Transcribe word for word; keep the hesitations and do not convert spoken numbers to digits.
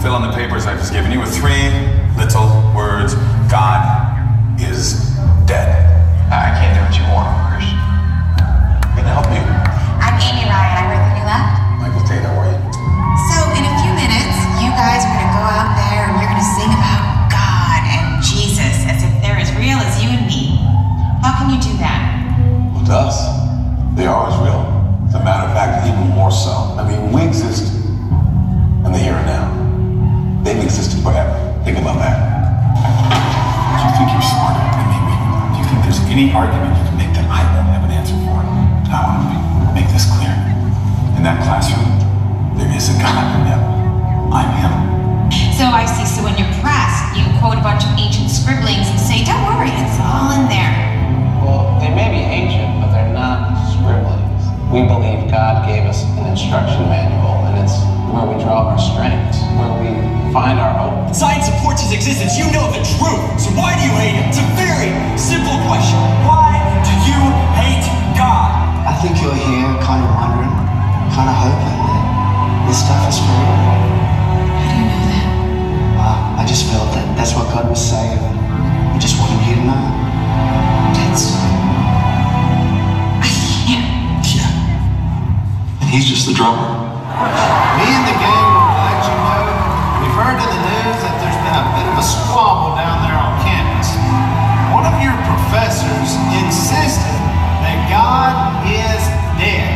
fill in the papers I've just given you with three little words. God is dead. I can't do what you want, Christian. Can I help you? I'm Amy Ryan. I heard that you left. Michael Tate, how are you? So, in a few minutes, you guys are going to go out there and you're going to sing about God and Jesus as if they're as real as you and me. How can you do that? Well, to us, they are as real. As a matter of fact, even more so. I mean, we exist in the here and now. They've existed forever. Think about that. Do you think you're smarter than me? Do you think there's any argument you can make that I won't have an answer for? I want to make this clear. In that classroom, there is a God. Yep. I'm him. So I see. So when you're pressed, you quote a bunch of ancient scribblings and say, don't worry, it's all in there. Well, they may be ancient, but they're not scribblings. We believe God gave us an instruction manual, and it's where we draw our strengths, where we find our hope. Science supports his existence. You know the truth. So why do you hate him? It's a very simple question. Why do you hate God? I think you're here kind of wondering, kind of hoping that this stuff is for real. How do you know that? Uh, I just felt that that's what God was saying. I just wanted you to know. That's... I can't. Yeah. And he's just the drummer. Me and the gang will let you know. We've heard in the news that there's been a bit of a squabble down there on campus. One of your professors insisted that God is dead.